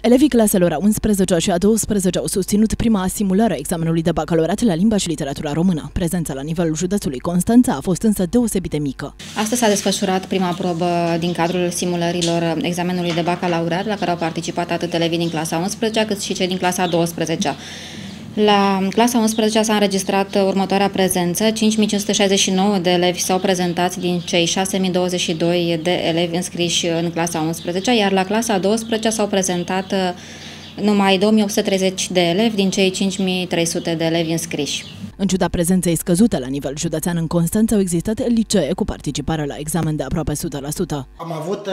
Elevii claselor a 11 și a 12 au susținut prima simulare a examenului de bacalaureat la limba și literatura română. Prezența la nivelul județului Constanța a fost însă deosebit de mică. Astăzi s-a desfășurat prima probă din cadrul simulărilor examenului de bacalaureat, la care au participat atât elevii din clasa 11 cât și cei din clasa 12. La clasa 11 s-a înregistrat următoarea prezență: 5569 de elevi s-au prezentat din cei 6022 de elevi înscriși în clasa 11, iar la clasa 12 s-au prezentat numai 2830 de elevi din cei 5300 de elevi înscriși. În ciuda prezenței scăzute la nivel județean în Constanța, au existat licee cu participare la examen de aproape 100%. Am avut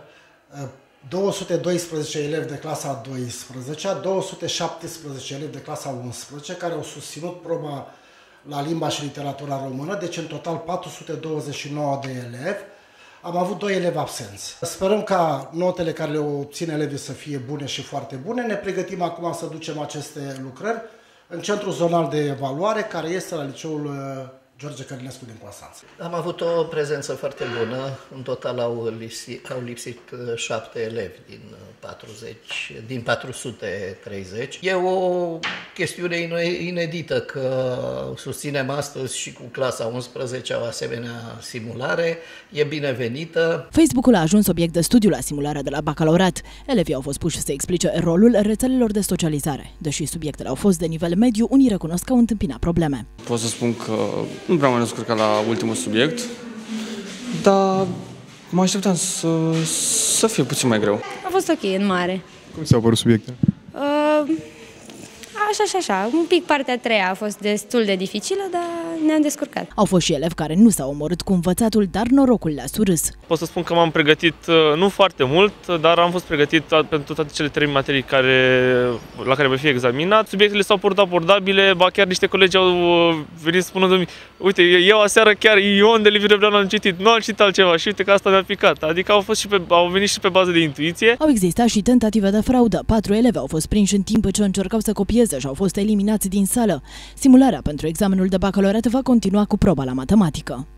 212 elevi de clasa 12, 217 elevi de clasa 11 care au susținut proba la limba și literatura română, deci în total 429 de elevi. Am avut 2 elevi absenți. Sperăm ca notele care le obțin elevii să fie bune și foarte bune. Ne pregătim acum să ducem aceste lucrări în centrul zonal de evaluare, care este la liceul George Călinescu din Constanța. Am avut o prezență foarte bună. În total au lipsit 7 elevi din 430. E o chestiune inedită că susținem astăzi și cu clasa 11 o asemenea simulare. E binevenită. Facebook-ul a ajuns obiect de studiu la simularea de la bacalaureat. Elevii au fost puși să explice rolul rețelelor de socializare. Deși subiectele au fost de nivel mediu, unii recunosc că au întâmpinat probleme. Pot să spun că nu prea m-am descurcat la ultimul subiect, dar mă așteptam să fie puțin mai greu. A fost ok, în mare. Cum ți-au părut subiectele? Așa și așa. Un pic partea a treia a fost destul de dificilă, dar ne-am descurcat. Au fost și elevi care nu s-au omorât cu învățatul, dar norocul le-a surâs. Pot să spun că m-am pregătit nu foarte mult, dar am fost pregătit pentru toate cele 3 materii la care voi fi examinat. Subiectele s-au părut abordabile, ba chiar niște colegi au venit spunându-mi: uite, eu aseară chiar Ion de Liviu Rebreanu am citit, nu am citit altceva și uite că asta mi-a picat. Adică au venit și pe bază de intuiție. Au existat și tentative de fraudă. 4 elevi au fost prinși în timp ce încercau să copieze și au fost eliminați din sală. Simularea pentru examenul de bacalaureat va continua cu proba la matematică.